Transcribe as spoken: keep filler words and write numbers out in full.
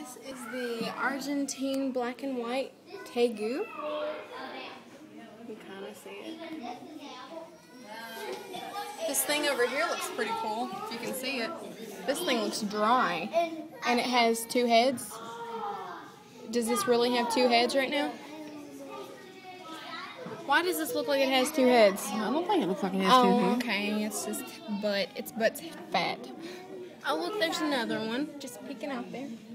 This is the Argentine black and white tegu. You can kind of see it. This thing over here looks pretty cool, if you can see it. This thing looks dry, and it has two heads. Does this really have two heads right now? Why does this look like it has two heads? I don't think it looks like it has oh, two heads. okay, it's just butt. Its butt's fat. Oh, look, there's another one just peeking out there.